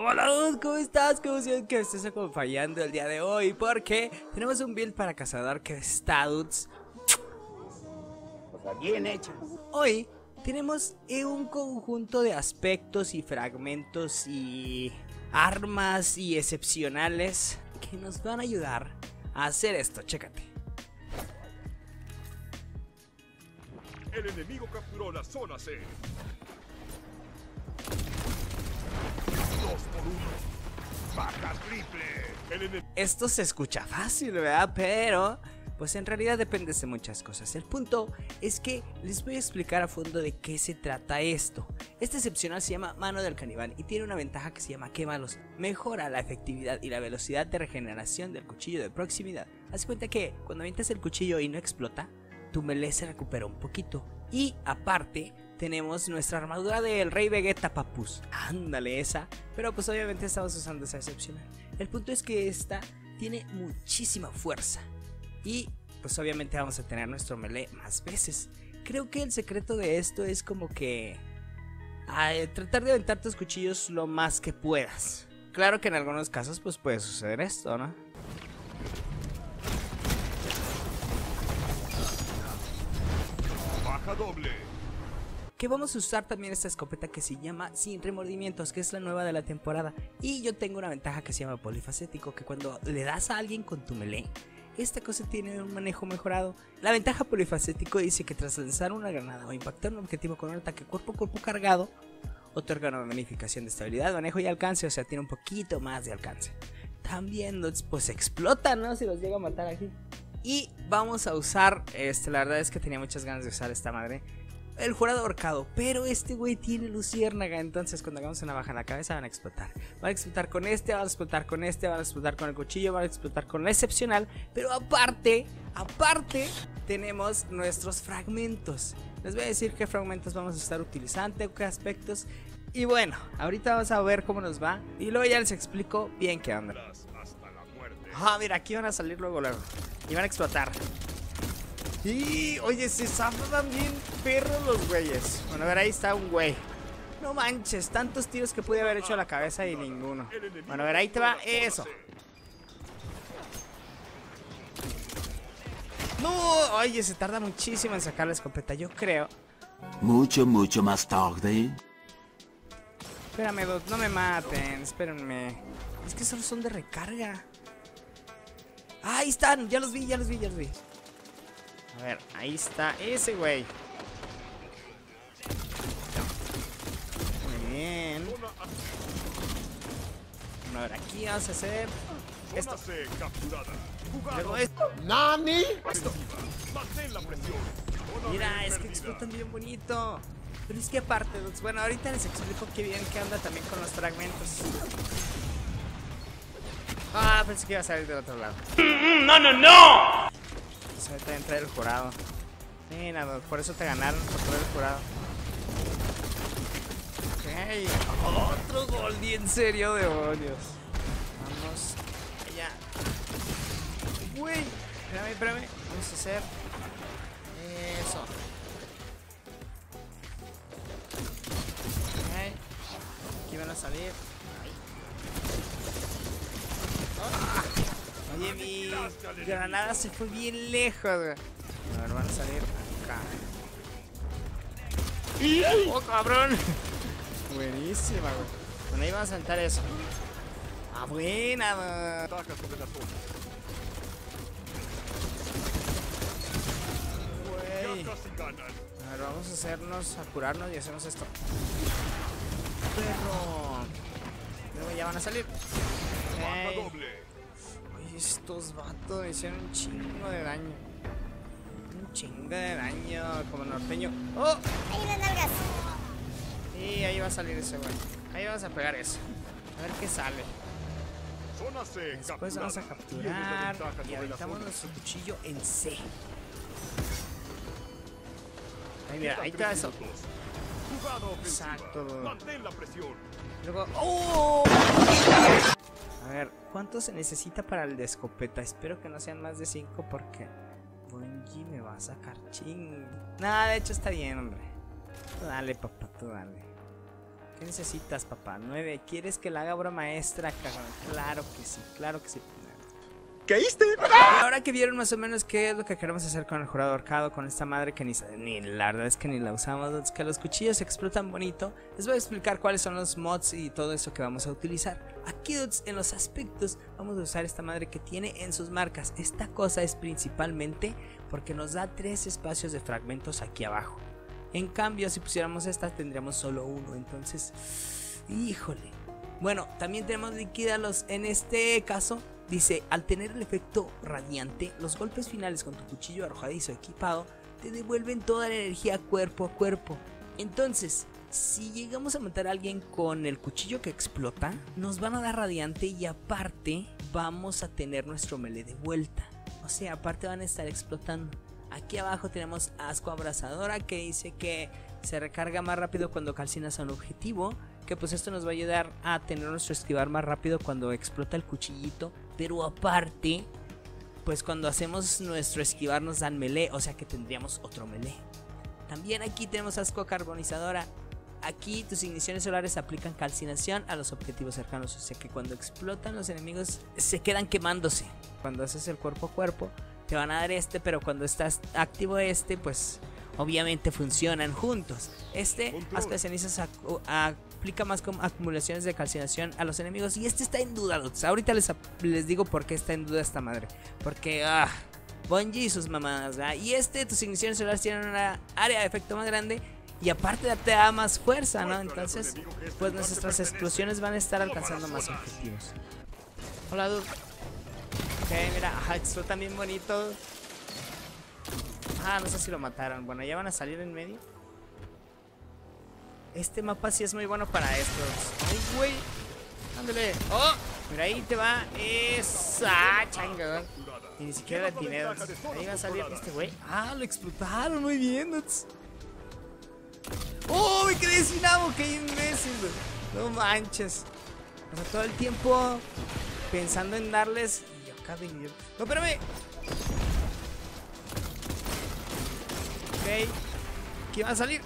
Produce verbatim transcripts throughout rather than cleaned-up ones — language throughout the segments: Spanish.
Hola, ¿cómo estás? ¿Cómo se que me estés acompañando el día de hoy? Porque tenemos un build para cazador que está, dudes, O sea, bien hecho. hoy tenemos un conjunto de aspectos y fragmentos y armas y excepcionales que nos van a ayudar a hacer esto. Chécate. El enemigo capturó la zona C. Dos por uno. Baja triple. El enemigo. Esto se escucha fácil, ¿verdad? Pero pues en realidad depende de muchas cosas. El punto es que les voy a explicar a fondo de qué se trata esto. Este excepcional se llama Mano del Caníbal y tiene una ventaja que se llama Quémalos. Mejora la efectividad y la velocidad de regeneración del cuchillo de proximidad. Haz cuenta que cuando avientas el cuchillo y no explota, tu melee se recupera un poquito. Y aparte tenemos nuestra armadura del Rey Vegeta Papus. Ándale esa. Pero pues obviamente estamos usando esa excepcional. El punto es que esta tiene muchísima fuerza. Y pues obviamente vamos a tener nuestro melee más veces. Creo que el secreto de esto es como que ay, tratar de aventar tus cuchillos lo más que puedas. Claro que en algunos casos pues puede suceder esto, ¿no? Baja doble. Que vamos a usar también esta escopeta que se llama Sin Remordimientos, que es la nueva de la temporada. Y yo tengo una ventaja que se llama Polifacético, que cuando le das a alguien con tu melee, esta cosa tiene un manejo mejorado. La ventaja Polifacético dice que tras lanzar una granada o impactar un objetivo con un ataque cuerpo a cuerpo cargado, otorga una bonificación de estabilidad, manejo y alcance, o sea, tiene un poquito más de alcance. También pues explota, ¿no? Si los llega a matar aquí. Y vamos a usar, este, la verdad es que tenía muchas ganas de usar esta madre, el jurado ahorcado, pero este güey tiene luciérnaga, entonces cuando hagamos una baja en la cabeza van a explotar. Van a explotar con este, van a explotar con este, van a explotar con el cuchillo, van a explotar con la excepcional, pero aparte, aparte, tenemos nuestros fragmentos. Les voy a decir qué fragmentos vamos a estar utilizando, qué aspectos. Y bueno, ahorita vamos a ver cómo nos va y luego ya les explico bien qué onda. Hasta la muerte. Ah, mira, aquí van a salir luego, luego. Y van a explotar. Y, oye, se zafan bien perros los güeyes. Bueno, a ver, ahí está un güey. No manches, tantos tiros que pude haber hecho a la cabeza y ninguno. Bueno, a ver, ahí te va eso. No, oye, se tarda muchísimo en sacar la escopeta, yo creo. Mucho, mucho más tarde. Espérame, dude, no me maten, espérenme. Es que solo son de recarga. Ah, ahí están, ya los vi, ya los vi, ya los vi. A ver, ahí está ese güey. Muy bien. Bueno, a ver, aquí vamos a hacer esto. Zona C capturada. Luego esto. ¡Nani! Mantén la presión. Zona Mira, B es que perdida. explotan bien bonito. Pero es que aparte, dudes, bueno, ahorita les explico qué bien que anda también con los fragmentos. Ah, pensé que iba a salir del otro lado. ¡No, no, no! Pues ahorita entra el jurado. Mira, dude, por eso te ganaron, por todo el jurado. Ok, otro Goldie, en serio, demonios. Vamos allá. Güey, espérame, espérame. Vamos a hacer eso. Ok, aquí van a salir. Ah, oye, mi granada se fue bien lejos, güey. A ver, van a salir acá. ¡Oh, cabrón! Buenísima, güey. Bueno, ahí vamos a saltar eso. ¡Ah, buena, güey! Ataca sobre la zona. Güey. Ya casi ganan. A ver, vamos a hacernos, a curarnos y hacemos esto. Perro. Luego ya van a salir. Baja Ok. doble. Oye, estos vatos me hicieron un chingo de daño. Un chingo de daño, como norteño. ¡Oh! Ahí las nalgas. Y ahí va a salir ese güey. Ahí vamos a pegar eso. A ver qué sale. Zona C Después capturada. vamos a Tienes la capturar ventaja y sobre la aventamos zona. nuestro cuchillo en C. Ahí mira, ahí está eso. Jugada ofensiva. Exacto. Mantén la presión. Luego. ¡Oh! A ver, ¿cuánto se necesita para el de escopeta? Espero que no sean más de cinco porque Bungie me va a sacar ching. Nada, de hecho está bien, hombre. Tú dale, papá, tú dale. ¿Qué necesitas, papá? nueve. ¿Quieres que la haga obra maestra, cagón? Claro que sí, claro que sí. ¿Caíste? Ahora que vieron más o menos qué es lo que queremos hacer con el jurado ahorcado, con esta madre que ni, ni la verdad es que ni la usamos, es que los cuchillos explotan bonito, les voy a explicar cuáles son los mods y todo eso que vamos a utilizar. Aquí, dudes, en los aspectos vamos a usar esta madre que tiene en sus marcas. Esta cosa es principalmente porque nos da tres espacios de fragmentos aquí abajo. En cambio, si pusiéramos esta tendríamos solo uno, entonces, híjole. Bueno, también tenemos liquidalos en este caso. Dice, al tener el efecto radiante, los golpes finales con tu cuchillo arrojadizo equipado te devuelven toda la energía cuerpo a cuerpo. Entonces, si llegamos a matar a alguien con el cuchillo que explota, nos van a dar radiante y aparte vamos a tener nuestro melee de vuelta. O sea, aparte van a estar explotando. Aquí abajo tenemos asco abrasadora que dice que se recarga más rápido cuando calcinas a un objetivo. Que pues esto nos va a ayudar a tener nuestro esquivar más rápido cuando explota el cuchillito. Pero aparte, pues cuando hacemos nuestro esquivar nos dan melee, o sea que tendríamos otro melee. También aquí tenemos asco carbonizadora. Aquí tus igniciones solares aplican calcinación a los objetivos cercanos, o sea que cuando explotan los enemigos se quedan quemándose. Cuando haces el cuerpo a cuerpo te van a dar este, pero cuando estás activo este, pues obviamente funcionan juntos. Este asco de cenizas aplica más como acumulaciones de calcinación a los enemigos. Y este está en duda, dudes. Ahorita les, les digo por qué está en duda esta madre. Porque, ah, Bungie y sus mamadas, ¿verdad? Y este, tus igniciones solares tienen una área de efecto más grande. Y aparte te da más fuerza, ¿no? Entonces, pues nuestras explosiones van a estar alcanzando más objetivos. Hola, dude. Ok, mira, ajá, explotan bien bonito. Ah, no sé si lo mataron. Bueno, ya van a salir en medio. Este mapa sí es muy bueno para estos. Ay, güey. Ándale. Oh, mira, ahí te va. Esa changa. Y ni siquiera la tiene. Ahí va a salir este güey. Ah, lo explotaron. Muy bien, dudes. Oh, me quedé sin agua. Qué imbécil. No manches. O sea, todo el tiempo pensando en darles. Y yo acá de idiota. No, espérame. Ok. Aquí va a salir.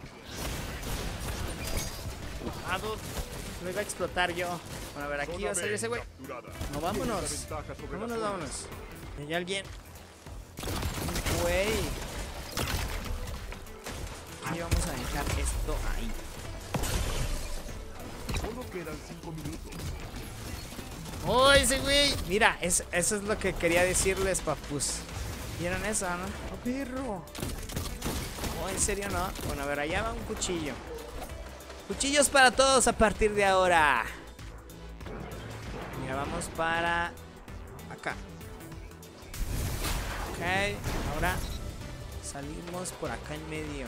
Ah, dude. Lo iba a explotar yo. Bueno, a ver, aquí va a salir ese güey. No, vámonos. Vámonos, vámonos. ¿Hay alguien? Güey. Aquí vamos a dejar esto ahí. Solo quedan cinco minutos. ¡Oh, ese güey! Mira, es, eso es lo que quería decirles, papus. ¿Vieron eso, no? ¡Oh, perro! Oh, ¿en serio no? Bueno, a ver, allá va un cuchillo. Cuchillos para todos a partir de ahora. Mira, vamos para acá. Ok, ahora salimos por acá en medio.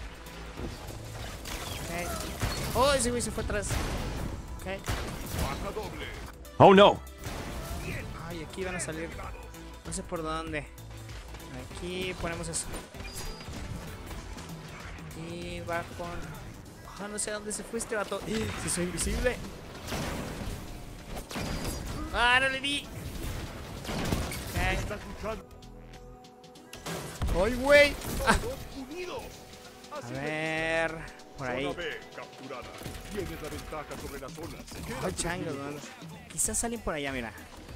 Ok. Oh, ese güey se fue atrás. Ok. Baja doble. Oh no. Ay, aquí van a salir. No sé por dónde. Aquí ponemos eso. Y va con... Ah, no sé a dónde se fue este vato. Si soy invisible. Ah, no le di. Okay. Estás luchando. ¡Ay, güey! Ah. Unidos. A ver, por ahí. Zona B capturada. Tienes la ventaja sobre las zonas. Ay, changos, man. Quizás salen por allá, mira.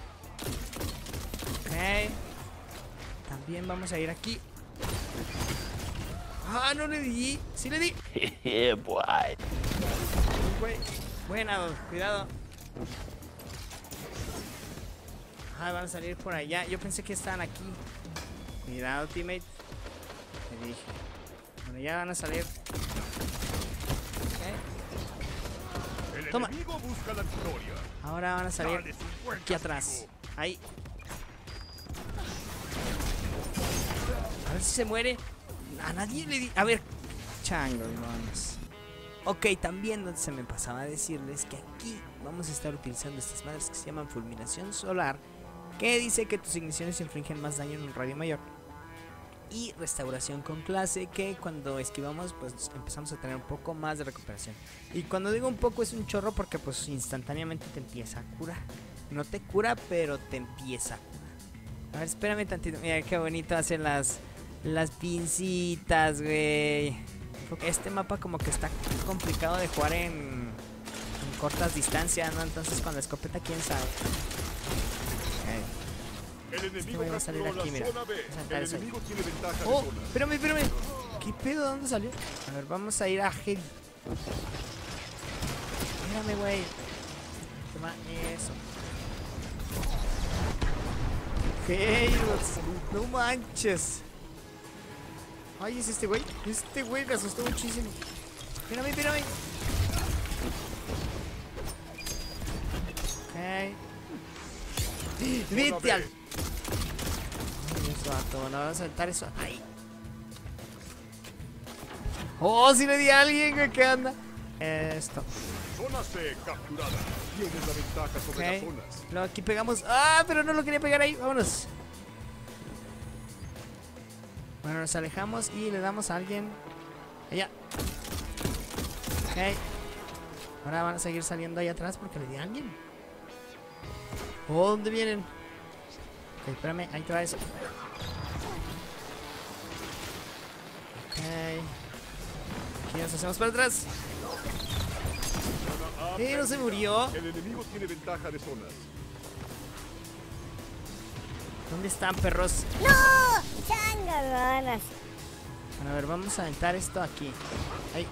Ok. También vamos a ir aquí. Ah, no le di. Sí le di. Yeah, boy. Güey. Buena, cuidado. Ah, van a salir por allá. Yo pensé que estaban aquí. Cuidado, teammate. Te dije. Bueno, ya van a salir. Ok. El Toma. enemigo busca la victoria. Ahora van a salir Dale cincuenta, aquí atrás. amigo. Ahí. A ver si se muere. A nadie le di. A ver. Chango, vamos. Ok, también se me pasaba a decirles que aquí vamos a estar utilizando estas madres que se llaman fulminación solar, que dice que tus igniciones infringen más daño en un radio mayor. Y restauración con clase, que cuando esquivamos pues empezamos a tener un poco más de recuperación. Y cuando digo un poco es un chorro porque pues instantáneamente te empieza a curar. No te cura, pero te empieza a curar. A ver, espérame tantito. Mira qué bonito hacen las, las pincitas, güey. Este mapa como que está complicado de jugar en cortas distancias, ¿no? Entonces con la escopeta, quién sabe. El Este enemigo güey va a salir capturó aquí, la mira. zona B. Vamos a entrar El eso ahí. enemigo tiene ventaja de Oh, zona. espérame, espérame. ¿Qué pedo? ¿De dónde salió? A ver, vamos a ir a Heavy. Espérame, güey. Toma eso. Hey, no manches. Ay, es este güey. Este güey me asustó muchísimo. Espérame, espérame. Ok. Vete al. Ay, eso, vato. No vamos a saltar eso. Ahí. Oh, si le di a alguien, güey. ¿Qué anda? Esto. Zona C capturada. Tienes la ventaja sobre las Ok. zonas. Luego aquí pegamos. ¡Ah! Pero no lo quería pegar ahí. Vámonos. Bueno, nos alejamos y le damos a alguien. Allá. Ok. Ahora van a seguir saliendo ahí atrás porque le di a alguien. Oh, ¿dónde vienen? Ok, espérame. Ahí te va eso. Ok. Aquí nos hacemos para atrás. Zona A Eh, no se perdida. murió. El enemigo tiene ventaja de zonas. ¿Dónde están, perros? ¡No! ¡Changalanas! Bueno, a ver, vamos a aventar esto aquí. Ahí.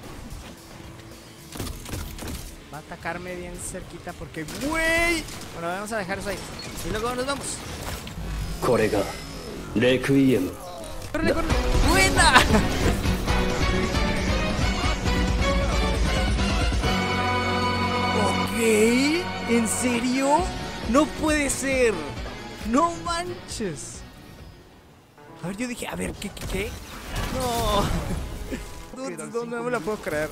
Va a atacarme bien cerquita porque... ¡Güey! Bueno, vamos a dejar eso ahí. Y luego nos vamos. これがレクイエム ¡Córrele, córrele! ¡Buena! Ok. ¿En serio? No puede ser. No manches. A ver, yo dije, a ver, ¿qué, qué, qué? No. No, no, no me la puedo creer.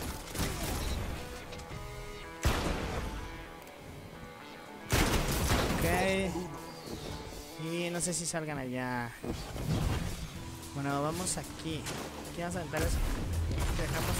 Ok. Y no sé si salgan allá. Bueno, vamos aquí. Aquí vamos a aventar eso. Dejamos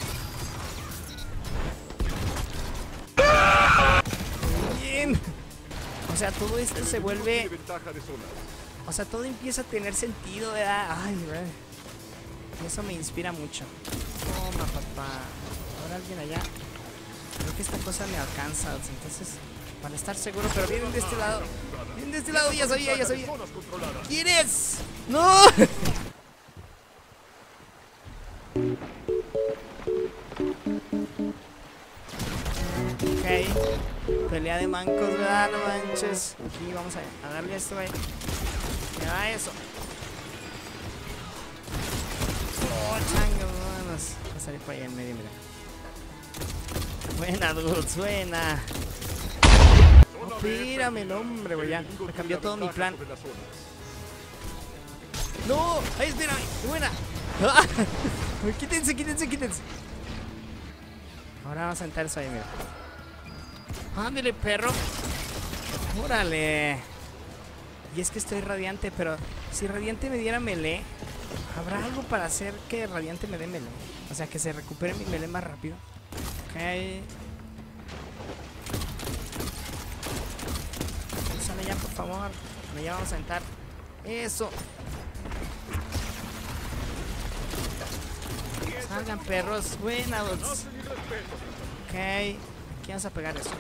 eso. Bien. O sea, todo esto El se enemigo vuelve... tiene ventaja de zonas. O sea, todo empieza a tener sentido, ¿verdad? Ay, güey. Y eso me inspira mucho. Toma, papá. Ahora alguien allá. Creo que esta cosa me alcanza. Entonces, para estar seguro, pero vienen de este lado. Vienen de este lado, ya sabía, ya sabía. Zonas controladas. ¿Quién es? ¡No! Ok. Pelea de mancos, ¿verdad? No manches. Aquí vamos a, a darle esto, güey. Mira eso. Oh, chango, vámonos. Va a salir por ahí en medio, mira. Buena, dudes, buena. Zona Oh, B mírame el perdida. hombre, güey, El ya. enemigo Me tiene cambió la todo mi ventaja plan. sobre las zonas. ¡No! ¡Ahí, espérame! ¡Buena! Quítense, quítense, quítense. Ahora vamos a sentar eso ahí, mira. ¡Ándale, perro! ¡Órale! Y es que estoy radiante, pero si radiante me diera melee, ¿habrá algo para hacer que radiante me dé melee? O sea, que se recupere mi melee más rápido. Ok. Sale ya, por favor. Bueno, ya vamos a sentar. Eso. Salgan, perros. Buena, dudes. Ok. Aquí vamos a pegar eso.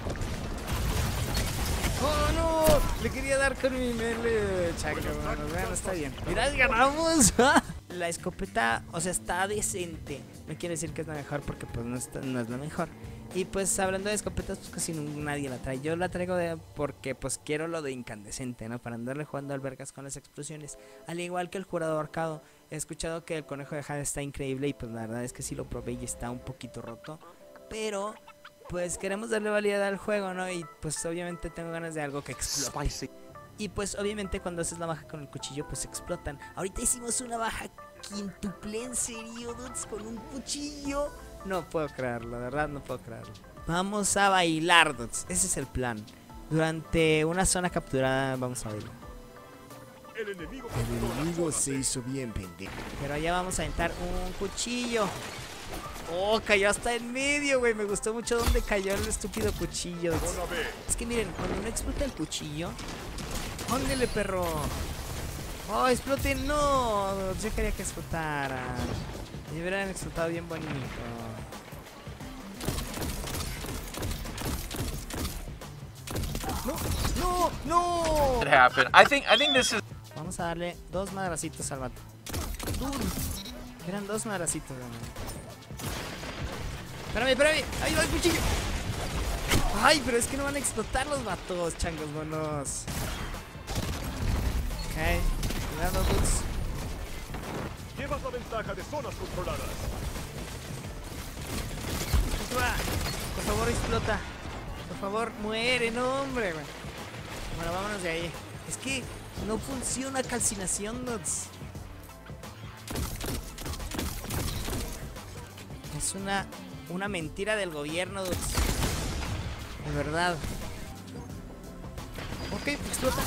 ¡Oh, no! Le quería dar con mi mele. Chaco, bueno, bueno, está bien. Mirad, ganamos. La escopeta, o sea, está decente. No quiere decir que es la mejor porque pues no, está, no es la mejor. Y pues hablando de escopetas, pues casi nadie la trae. Yo la traigo de, porque pues quiero lo de incandescente, ¿no? Para andarle jugando albergas con las explosiones. Al igual que el jurado ahorcado. He escuchado que el conejo de Jade está increíble y pues la verdad es que sí lo probé y está un poquito roto. Pero pues queremos darle validad al juego, ¿no? Y pues obviamente tengo ganas de algo que explote. Y pues obviamente cuando haces la baja con el cuchillo pues explotan. Ahorita hicimos una baja quintuple, en serio, dudes, con un cuchillo. No puedo creerlo, de verdad no puedo creerlo. Vamos a bailar, dudes. Ese es el plan. Durante una zona capturada vamos a bailar. El enemigo El capturó la enemigo zona se C. hizo bien pendejo. Pero allá vamos a aventar un cuchillo. Oh, cayó hasta en medio, güey. Me gustó mucho donde cayó el estúpido cuchillo. Zona B. Es que miren, cuando no explota el cuchillo. ¡Ándele, perro! ¡Oh, explote! ¡No! Yo quería que explotara. Y hubieran explotado bien bonito. ¡No! It happened. I think I think this is Vamos a darle dos madracitos al vato. Duro. Eran dos madracitos, hermano. Espérame, espérame. Ahí va el cuchillo. Ay, pero es que no van a explotar los vatos, changos monos. Ok. Cuidado, Boots. Llevas la ventaja de zonas controladas. Explota. Por favor, explota. Por favor, muere, no, hombre. Bueno, vámonos de ahí. Es que no funciona calcinación, Dots. Es una, una mentira del gobierno, Dots. De verdad. Ok, explota.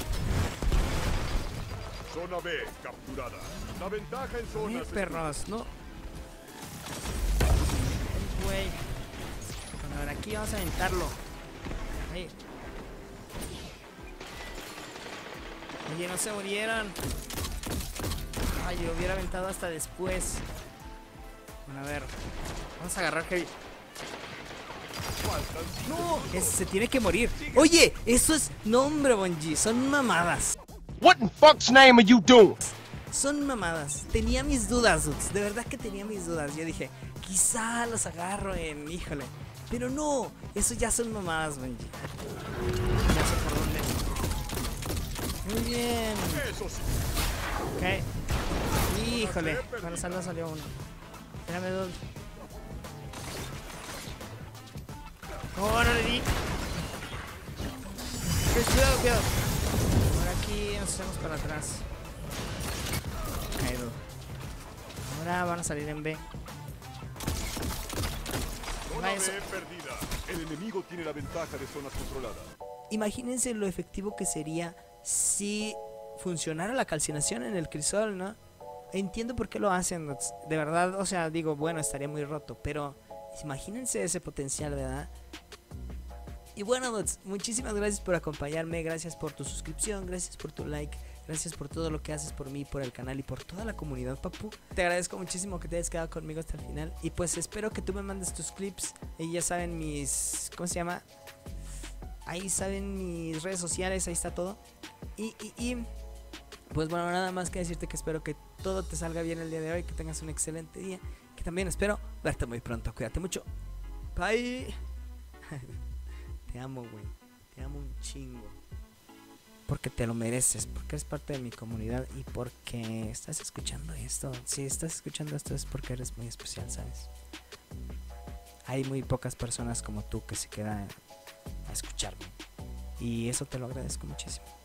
Zona B capturada. La ventaja en Mil zonas. perros, no. Güey. Bueno, a ver, aquí vamos a aventarlo. Ahí. Oye, no se murieron. Ay, yo hubiera aventado hasta después. Bueno, a ver. Vamos a agarrar Heavy. No, ese se tiene que morir. Oye, eso es... No, hombre, Bungie, son mamadas. What in fuck's name are you doing? Son mamadas. Tenía mis dudas, dudes. De verdad que tenía mis dudas. Yo dije, quizá los agarro en... Híjole. Pero no, eso ya son mamadas, Bungie. Ya sé por dónde. Muy bien. Eso sí. Ok. Híjole. Bueno, salió, salió uno. Espérame, dude. Oh, no le di. Cuidado, cuidado. Por aquí nos hacemos para atrás. Caído. Ahora van a salir en B. Zona Eso. B perdida. El enemigo tiene la ventaja de zonas controladas. Imagínense lo efectivo que sería si funcionara la calcinación en el crisol, ¿no? Entiendo por qué lo hacen, de verdad, o sea, digo, bueno, estaría muy roto, pero imagínense ese potencial, ¿verdad? Y bueno, Dots, muchísimas gracias por acompañarme, gracias por tu suscripción, gracias por tu like, gracias por todo lo que haces por mí, por el canal y por toda la comunidad, papu. Te agradezco muchísimo que te hayas quedado conmigo hasta el final y pues espero que tú me mandes tus clips y ya saben mis... ¿Cómo se llama? Ahí saben mis redes sociales, ahí está todo. Y, y, y pues bueno, nada más que decirte que espero que todo te salga bien el día de hoy, que tengas un excelente día, que también espero verte muy pronto. Cuídate mucho. Bye. Te amo, güey. Te amo un chingo. Porque te lo mereces, porque eres parte de mi comunidad y porque estás escuchando esto. Si estás escuchando esto es porque eres muy especial, ¿sabes? Hay muy pocas personas como tú que se quedan a escucharme. Y eso te lo agradezco muchísimo.